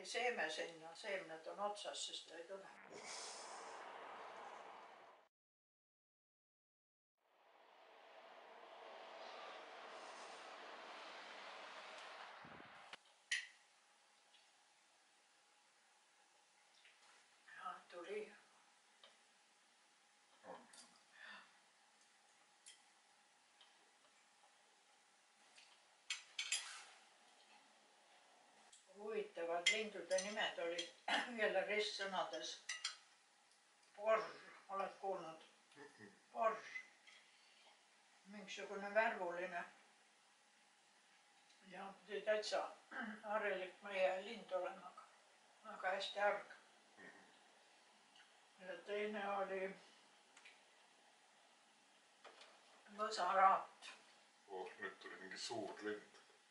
pani seeme sinna, seemned on otsas, siis ta ei tule. Ja, tuli. Huvitavad lindude nimed olid jälle ristsõnades. Porr, oled kuulnud? Porr. Mingisugune värvuline. Ja pidi täitsa harilik meie lind olema, aga hästi arg. Ja teine oli võsaraat. Nüüd tuli mingi suur lind.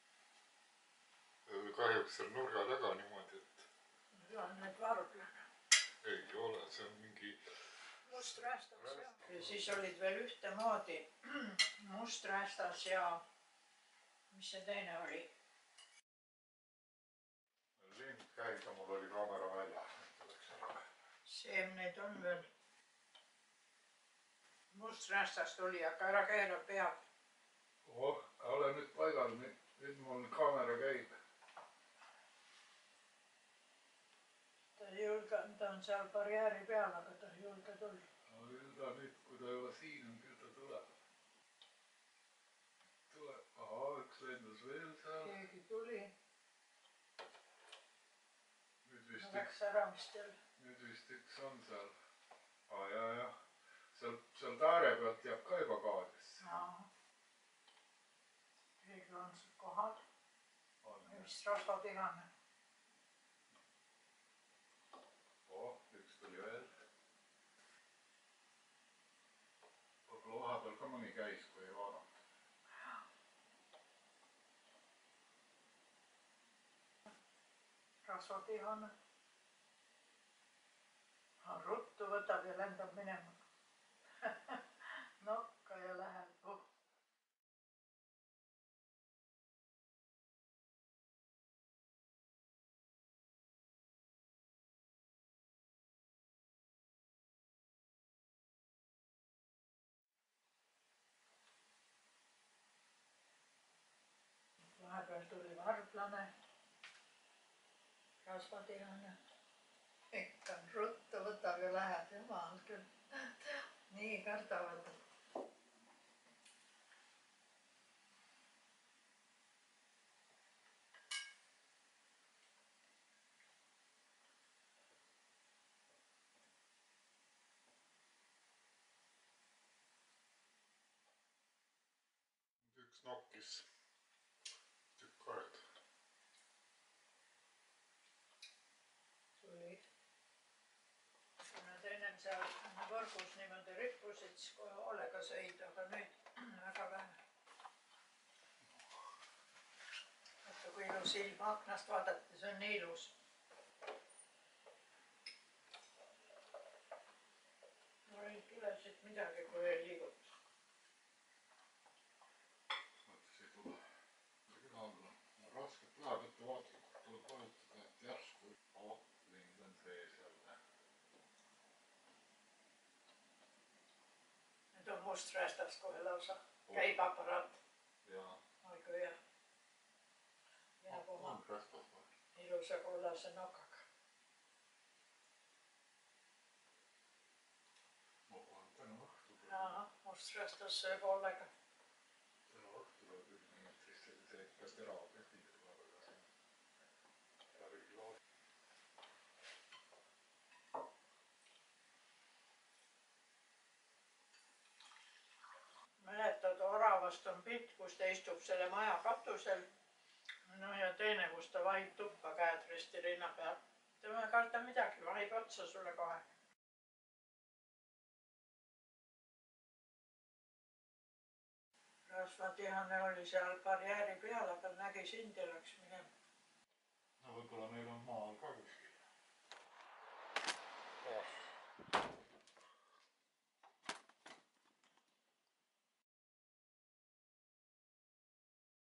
Kahjuks seal nurga taga niimoodi, et... See on nüüd varblane. Ei ole, see on mingi... Musträästas ja siis olid veel ühtemoodi musträästas ja... Mis see teine oli? Lind käis ja mul oli kaamera välja. Seemneid on veel. Musträästas tuli, aga ära keera peab. Ole nüüd paigal, nüüd mul kaamera käib. Ta ei julge, ta on seal barjääri peal, aga ta ei julge tulla. Ta nüüd, kui ta juba siin on, küll ta tuleb. Aha, üks lendus veel seal. Keegi tuli. Läks ära vist jälle. Nüüd vist üks on seal. Jah. Seal taare pealt jääb ka juba kaadesse. Keegi on seal kohal. Vist rasvatihane. Üks tuli veel. Võib-olla vahepeal ka mõni käis, kui ei vaadanud. Rasvatihane. Ruttu võtab ja lendab minema. Nokka ja läheb. Vahepeal tuli varblane. Rasvatihane. Ikka ruttu võtab ja läheb, jumal küll. Nii kardavad. Üks nokkis tükk aeg. Tuli. Kui nad ennem seal võrgus niimoodi rippusid, siis kohe hoolega sõid, aga nüüd väga vähe. Vaata, kui ilus ilma aknast vaadata, see on nii ilus. Mul ei tule siit midagi, kui ei liiguta. Mõttes ei tule. Küll alla. Raskelt läheb ette vaatlikult, tuleb vajutada, et järsku. Lind on sees jälle. Nüüd on musträästas kohe lausa. Käib aparaat. Jaa. Oi kui hea. Jääb oma ilusa kollase nokaga. Ma panen täna õhtu. Musträästas sööb hoolega. Täna õhtu tuleb 10 meetrist sellise ikka teraobjektid tuleb aga siin. Läbi klaasi. Mäletad, oravast on pilt, kus ta istub selle maja katusel. No ja teine, kus ta vahib tuppa käed risti rinna peal. Tema ei karta midagi, vahib otsa sulle kohe. Rasvatihane oli seal barjääri peal, aga nägi sind ja läks minema. No võib-olla neil on maal ka kuskil.